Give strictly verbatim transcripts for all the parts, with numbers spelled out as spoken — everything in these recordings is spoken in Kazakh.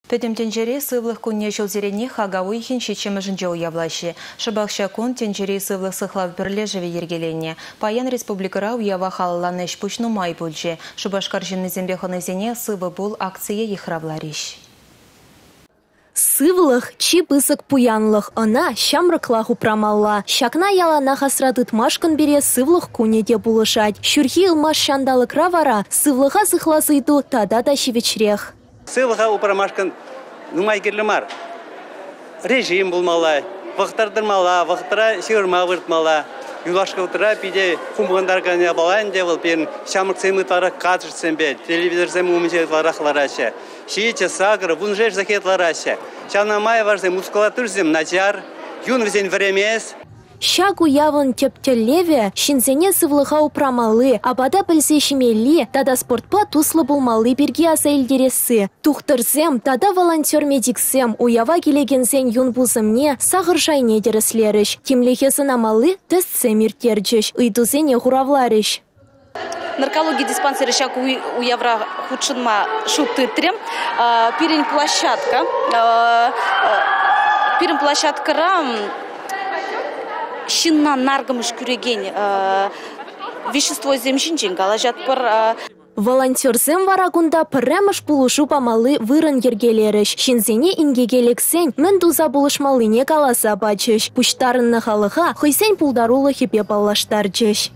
Пөтім тенжере сывлық күнне жылзерене хагауы ихін шечеміжін жау явлашы. Шыбақша күн тенжере сывлық сықлав бірле живе ергеленне. Паян республикара уява халыланы ішпүшну май бөлже. Шыбашкар жынны зембеханы зене сывы бұл акция ехравлариш. Сывлых, чипысык пуянлых, она шамрыклах упрамалла. Шакна ялана хасратыт машкан бере сывлых кунеде булышать. Шурхи илмаш шандалы кравара, сывлыха зыхласыйду тада да шевечрех. Сывлыха упрамашкан нумай керлімар. Режим булмала, вақтардырмала, вақтыра сеурма выртмала. Юлашка утыра пиде хумгандар кanya балан девыл пен шамрык сымытлары катышсен бе, телевизор сем умечетларахлараша. Шииче сагры, вунжеш закетлараша. Чанамай важный мускулатур зем начар, юн взен времес. Шагу явын тептелеве, шинзене сывлыха упрамалы, абада білсе шимели, тада спортпа туслы булмалы берге аса елдересі. Тухтырзем, тада волонтер медиксем, уява келегенсен юн бузымне сағыр жайне дереслеріш. Кемлехесін амалы тестсем иртерджіш, ұйдузене хуравларыш. Наркология диспансера шаг у Явра худшинма шутытрем. Пирень площадка. Пирень площадка рам. Шинна наргамыш күреген вещество земшинчен галажат пар. Волонтерзем варагунда пірремыш булышу памалы вырын ергелеріш. Шинзене ингегелексен мен дуза булышмалыне каласа бачыш. Пуштарынны халыға хыйсен пулдарулы хипе баллаштарчыш.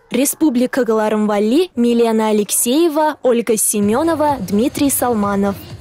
Республика Галарымвали, Милена Алексеева, Ольга Семенова, Дмитрий Салманов.